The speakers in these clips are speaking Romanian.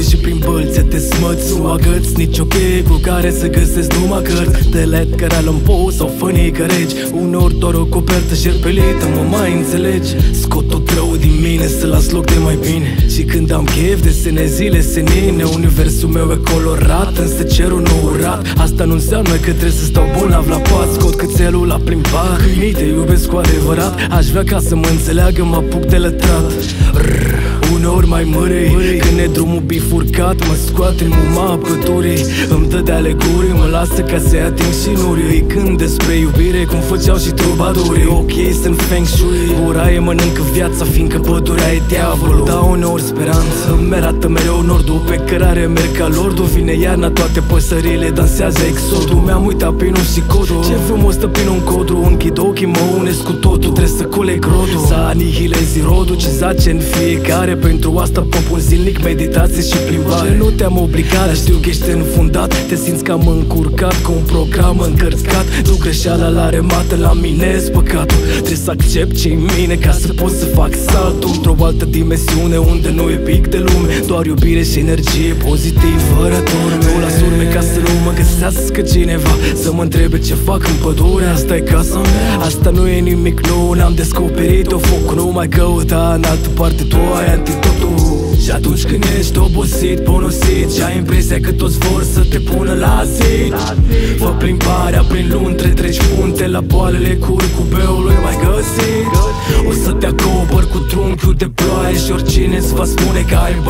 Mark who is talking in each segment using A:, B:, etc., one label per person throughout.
A: băi și prin bălțe te smăți. Nu agăți nicio cheie cu care să găsesc numai cărți de LED care ală-n pou sau fănii că regi. Uneori doar o copertă șerpelită, mă mai înțelegi. Scot tot rău din mine să las loc de mai bine. Și când am chef desene zile senine. Universul meu e colorat, însă cerul nu urat. Asta nu înseamnă că trebuie să stau bolnav la pat. Scot cățelul la plimbat, câinii te iubesc cu adevărat. Aș vrea ca să mă înțeleagă, mă apuc de lătrat. Uneori mai mărei, când e drumul bifurcat, mă scoate în muma păturii. Îmi dă de alegurii, mă lasă ca să-i ating și nurii. Îi cânt despre iubire, cum făceau și trubadurii. Ochii sunt feng shui, gura e mănâncă viața, fiindcă pădurea e diavolul. Dau uneori speranță, îmi arată mereu nordul pe cărare merg ca lordul. Vine iarna, toate păsările dansează exodul. Mi-am uitat pinul și codul, ce frumos stă prin un codru. Închid ochii, mă unesc cu totul, trebuie să coleg rodul, să anihilezi rodul ce zace în fiecare. Pentru asta propun zilnic meditație și plimbare. Nu te-am obligat, dar știu că ești înfundat. Te simți că am încurcat cu un program încărcat. Nu greșeala la remată, la mine e păcatul. Trebuie să accept ce-i mine ca să pot să fac saltul într-o altă dimensiune unde nu e pic de lume, doar iubire și energie pozitiv fără turme. Nu las urme ca să nu mă găsească cineva să mă întrebe ce fac în pădure. Asta e casa mea, asta nu e nimic nou. N-am descoperit-o, focul nu mai căuta în altă parte, tu ai antidotul. Și atunci când ești obosit, ponosit și ai impresia că toți vor să te pună la zid, fă plimbarea prin luni, treci punte la poalele curcubeului mai găsit. O să te acopăr cu trunchiul de ploaie și oricine îți va spune că ai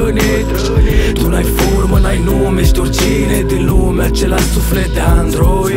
A: îmbătrânit. Tu n-ai formă, n-ai nume, ești oricine din lume, același suflet de android.